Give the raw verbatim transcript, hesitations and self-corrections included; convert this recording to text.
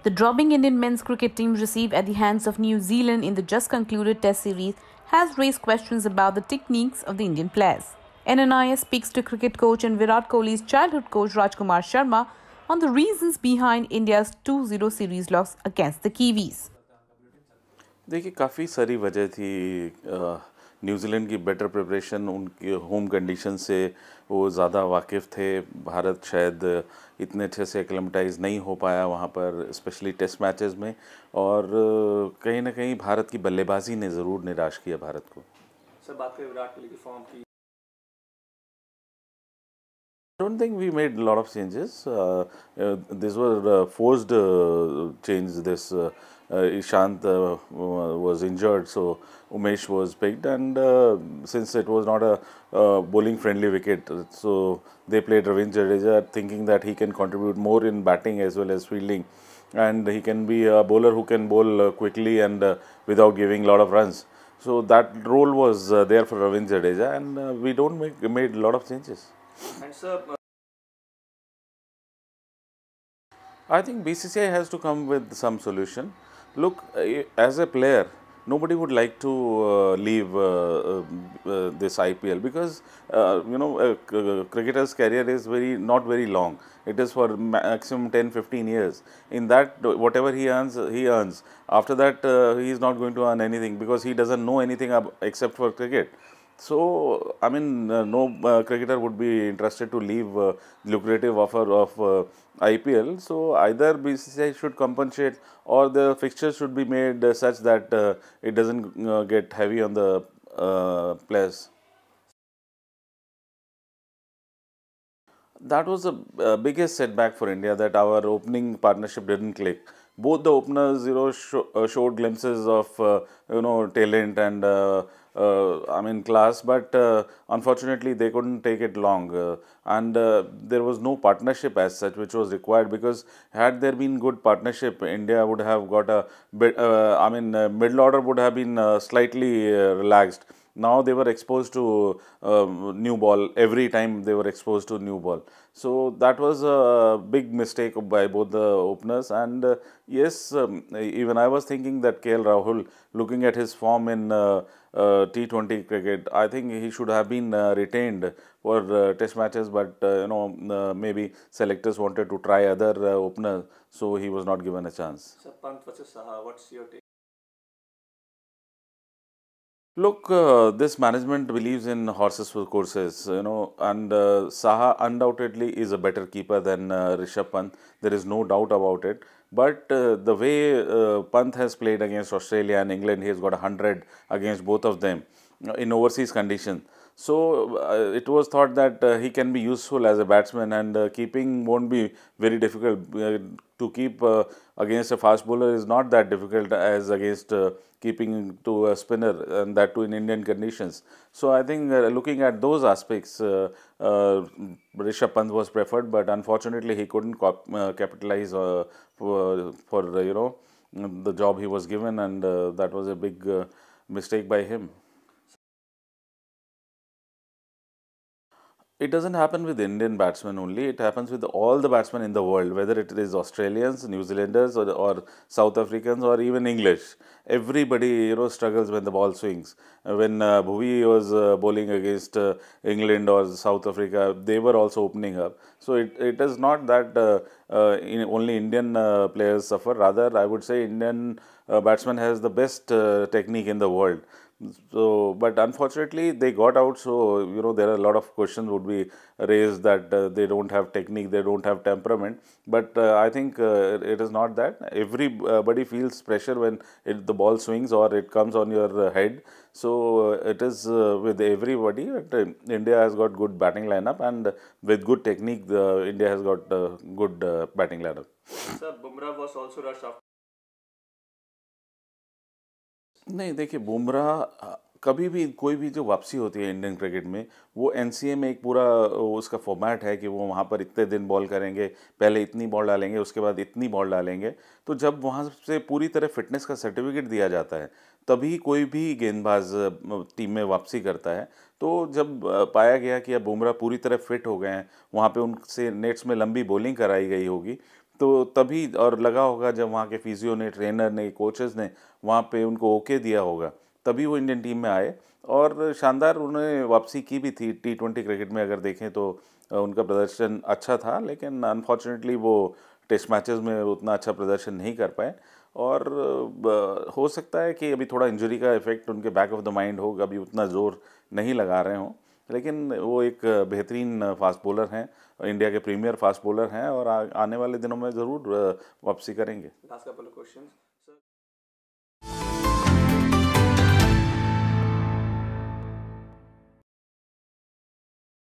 The drubbing Indian men's cricket team received at the hands of New Zealand in the just concluded Test series has raised questions about the techniques of the Indian players. N N I S speaks to cricket coach and Virat Kohli's childhood coach Rajkumar Sharma on the reasons behind India's two zero series loss against the Kiwis. देखिए काफ़ी सारी वजह थी। New Zealand की better preparation, उनके home condition से वो ज़्यादा वाकिफ़ थे। भारत शायद इतने अच्छे से एक्लेमेटाइज नहीं हो पाया वहाँ पर, स्पेशली टेस्ट मैचेस में, और कहीं ना कहीं भारत की बल्लेबाजी ने ज़रूर निराश किया भारत को। सर बात करें विराट कोहली की फॉर्म की, I don't think we made a lot of changes. Uh, uh, these were uh, forced uh, changes. This uh, uh, Ishant uh, was injured, so Umesh was picked, and uh, since it was not a uh, bowling-friendly wicket, so they played Ravindra Jadeja, thinking that he can contribute more in batting as well as fielding, and he can be a bowler who can bowl uh, quickly and uh, without giving a lot of runs. So that role was uh, there for Ravindra Jadeja, and uh, we don't make made a lot of changes. and sir, uh, I think B C C I has to come with some solution. Look, as a player, nobody would like to uh, leave uh, uh, uh, this I P L because uh, you know a cricketer's career is very not very long. It is for maximum ten fifteen years. In that, whatever he earns, he earns. After that, uh, he is not going to earn anything because he doesn't know anything except for cricket. So, I mean, uh, no uh, cricketer would be interested to leave uh, lucrative offer of uh, I P L. So, either B C C I should compensate or the fixtures should be made uh, such that uh, it doesn't uh, get heavy on the uh, players. That was the uh, biggest setback for India, that our opening partnership didn't click. Both the openers, you know, sh uh, showed glimpses of uh, you know talent and uh, uh, I mean class, but uh, unfortunately they couldn't take it long, uh, and uh, there was no partnership as such which was required, because had there been good partnership, India would have got a bit. Uh, I mean, uh, middle order would have been uh, slightly uh, relaxed. Now they were exposed to uh, new ball every time they were exposed to new ball. So that was a big mistake by both the openers. And uh, yes, um, even I was thinking that K L Rahul, looking at his form in uh, uh, T twenty cricket, I think he should have been uh, retained for uh, test matches. But uh, you know, uh, maybe selectors wanted to try other uh, openers, so he was not given a chance. sir Pant versus Saha, what's your take? Look, uh, this management believes in horses for courses, you know, and uh, Saha undoubtedly is a better keeper than uh, Rishabh Pant. There is no doubt about it. But uh, the way uh, Pant has played against Australia and England, he has got one hundred against both of them in overseas conditions. So uh, it was thought that uh, he can be useful as a batsman, and uh, keeping won't be very difficult. Uh, to keep uh, against a fast bowler is not that difficult as against uh, keeping to a spinner, and that too in Indian conditions. So I think uh, looking at those aspects, uh, uh, Rishabh Pant was preferred, but unfortunately he couldn't uh, capitalize uh, for, for uh, you know the job he was given, and uh, that was a big uh, mistake by him. It doesn't happen with Indian batsmen only, it happens with all the batsmen in the world, whether it is Australians, New Zealanders, or, or South Africans, or even English. Everybody, you know, struggles when the ball swings. When uh, Bhuvi was uh, bowling against uh, England or South Africa, they were also opening up. So it, it is not that uh, uh, in only Indian uh, players suffer, rather I would say Indian uh, batsman has the best uh, technique in the world. So, but unfortunately they got out. So, you know, there are a lot of questions would be raised that uh, they don't have technique, they don't have temperament. But uh, I think uh, it is not that. Everybody feels pressure when it, the ball swings or it comes on your uh, head. So, uh, it is uh, with everybody. But, uh, India has got good batting lineup, and with good technique, the India has got uh, good uh, batting lineup. Sir, Bumrah was also rushed after. नहीं, देखिए बुमराह कभी भी कोई भी जो वापसी होती है इंडियन क्रिकेट में, वो एनसीए में एक पूरा उसका फॉर्मेट है कि वो वहाँ पर इतने दिन बॉल करेंगे, पहले इतनी बॉल डालेंगे, उसके बाद इतनी बॉल डालेंगे। तो जब वहाँ से पूरी तरह फिटनेस का सर्टिफिकेट दिया जाता है, तभी कोई भी गेंदबाज टीम में वापसी करता है। तो जब पाया गया कि अब बुमराह पूरी तरह फिट हो गए हैं, वहाँ पे उनसे नेट्स में लंबी बॉलिंग कराई गई होगी, तो तभी, और लगा होगा जब वहाँ के फिजियो ने, ट्रेनर ने, कोचेस ने वहाँ पे उनको ओके दिया होगा, तभी वो इंडियन टीम में आए। और शानदार उन्होंने वापसी की भी थी। टी ट्वेंटी क्रिकेट में अगर देखें तो उनका प्रदर्शन अच्छा था, लेकिन अनफॉर्चुनेटली वो टेस्ट मैचेस में उतना अच्छा प्रदर्शन नहीं कर पाए। और हो सकता है कि अभी थोड़ा इंजरी का इफेक्ट उनके बैक ऑफ द माइंड हो, अभी उतना ज़ोर नहीं लगा रहे हों, लेकिन वो एक बेहतरीन फास्ट बॉलर हैं, इंडिया के प्रीमियर फास्ट बॉलर हैं, और आ, आने वाले दिनों में ज़रूर वापसी करेंगे। Last couple of questions.